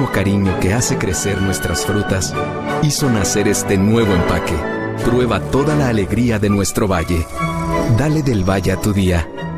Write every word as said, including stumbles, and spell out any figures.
mismo cariño que hace crecer nuestras frutas, hizo nacer este nuevo empaque. Prueba toda la alegría de nuestro valle. Dale del Valle a tu día.